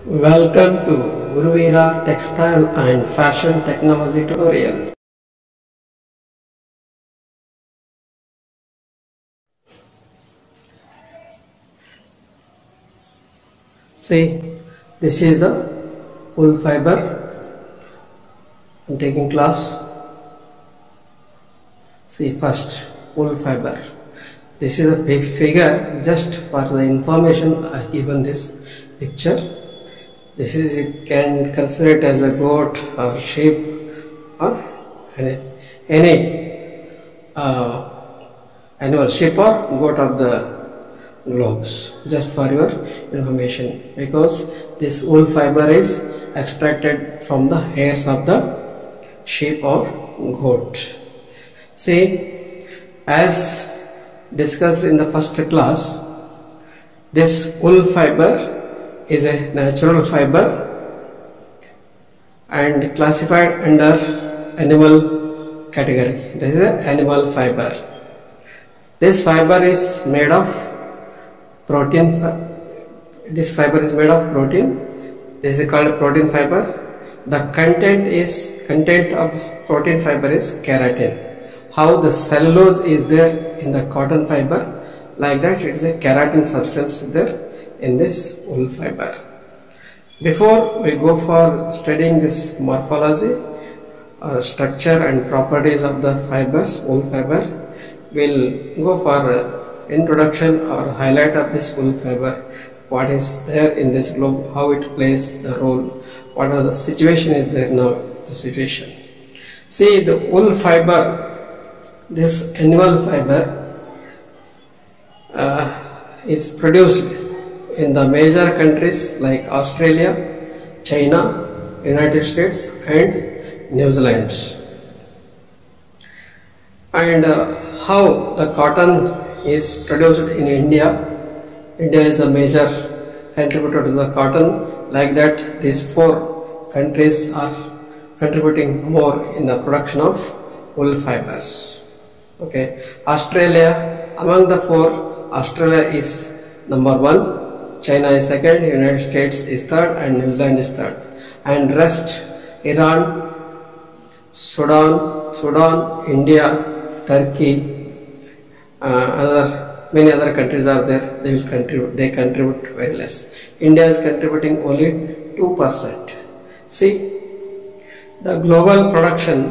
Welcome to Guruvira Textile and Fashion Technology Tutorial. See, this is the wool fiber. I'm taking class. See, first wool fiber. This is a big figure. Just for the information, I have given this picture. This is, you can consider it as a goat or sheep or any animal, sheep or goat of the globes, just for your information, because this wool fiber is extracted from the hairs of the sheep or goat. See, as discussed in the first class, this wool fiber is a natural fiber and classified under animal category. This is an animal fiber. This fiber is made of protein. This fiber is made of protein. This is called protein fiber. The content of this protein fiber is keratin. How the cellulose is there in the cotton fiber, like that it is a keratin substance there in this wool fiber. Before we go for studying this morphology, structure and properties of the fibers, wool fiber, we'll go for introduction or highlight of this wool fiber. What is there in this globe, how it plays the role, what are the situation is there now, the situation. See, the wool fiber, this animal fiber is produced in the major countries like Australia, China, United States and New Zealand. And how the cotton is produced in India. India is the major contributor to the cotton. Like that, these four countries are contributing more in the production of wool fibers. Okay, Australia, among the four, Australia is number one, China is second, United States is third and New Zealand is third. And rest, Iran, Sudan, India, Turkey, many other countries are there. They contribute very less. India is contributing only 2%. See, the global production,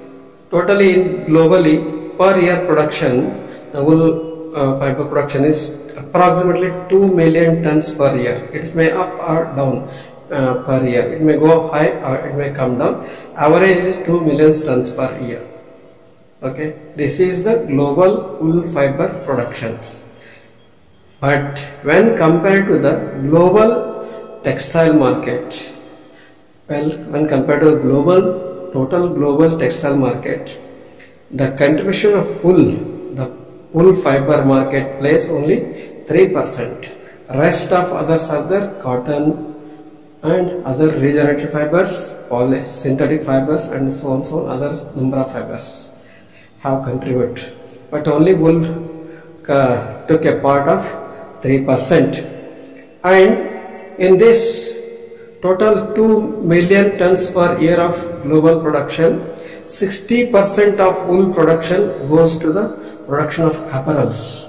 globally per year production, the wool fiber production is approximately 2 million tons per year. It may up or down per year. It may go high or it may come down. Average is 2 million tons per year. Okay, this is the global wool fiber productions. But when compared to the global textile market, when compared to the total global textile market, the contribution of wool, the wool fiber market plays only 3%. Rest of others are there, cotton and other regenerative fibers, synthetic fibers and so on, other number of fibers have contributed. But only wool took a part of 3%. And in this total 2 million tons per year of global production, 60% of wool production goes to the production of apparels.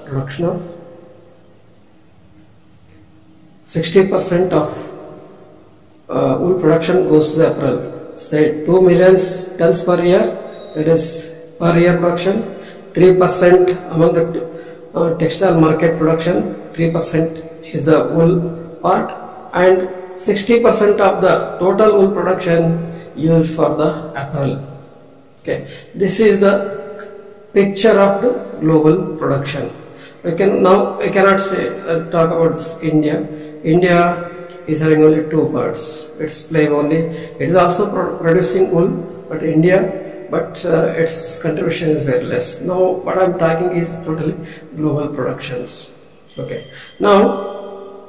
60% of wool production goes to the apparel. Say 2 million tons per year, that is per year production. 3% among the textile market production, 3% is the wool part, and 60% of the total wool production used for the apparel. Okay, this is the picture of the global production. We cannot say talk about this India. India is having only two parts. It's playing only. It is also producing wool, but its contribution is very less. Now, what I'm talking is totally global productions. Okay. Now,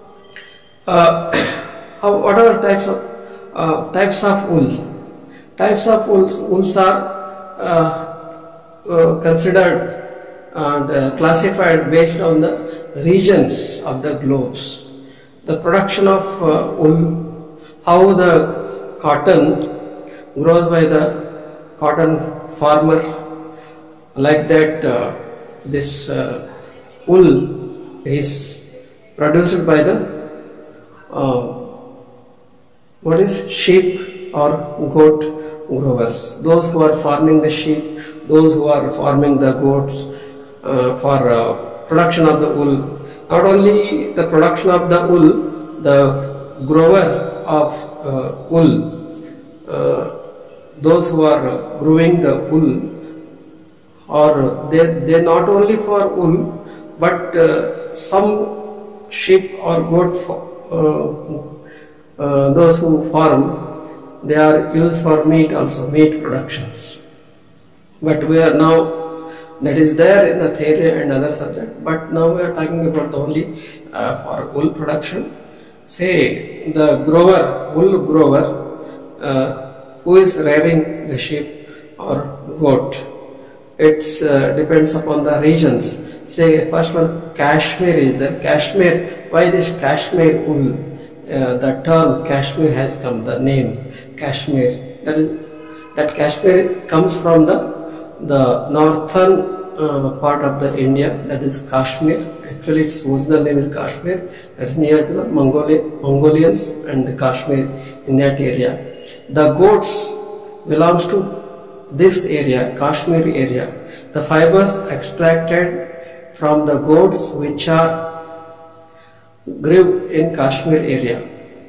what are the types of wool? Types of wools are considered and classified based on the regions of the globes. The production of wool how the cotton grows by the cotton farmer, like that this wool is produced by the sheep or goat growers, those who are farming the sheep, those who are farming the goats for production of the wool. Not only the production of the wool, the grower of wool, those who are growing the wool, or they not only for wool, but some sheep or goat, those who farm, they are used for meat also, meat productions. But we are now, that is there in the theory and other subject, but now we are talking about only for wool production. Say the grower, wool grower, who is rearing the sheep or goat, it depends upon the regions. Say first one, Kashmir is there. Kashmir, why this Kashmir wool? The term Kashmir has come, the name Kashmir. That Kashmir comes from the northern part of the India, that is Kashmir. Actually its original name is Kashmir. That is near to the Mongolians and Kashmir, in that area. The goats belongs to this area, Kashmir area. The fibers extracted from the goats which are grew in Kashmir area,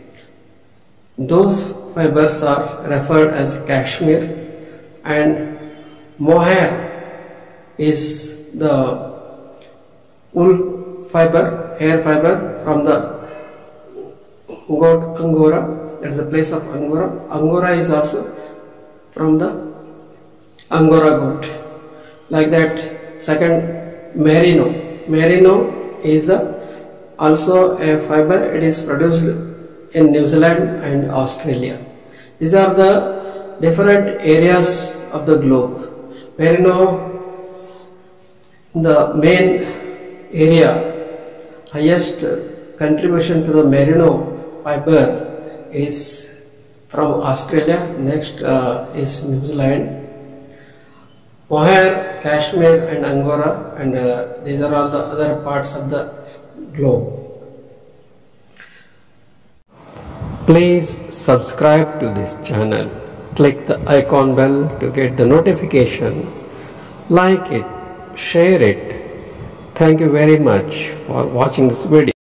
those fibers are referred as Kashmir, and mohair is the wool fiber, hair fiber from the goat Angora. That is the place of Angora. Angora is also from the Angora goat. Like that, second, merino. Merino is also a fiber. It is produced in New Zealand and Australia. These are the different areas of the globe. Merino, the main area, highest contribution to the merino fiber is from Australia. Next is New Zealand. Mohair, Kashmir and Angora, and these are all the other parts of the globe. Please subscribe to this channel. Click the icon bell to get the notification. Like it, share it. Thank you very much for watching this video.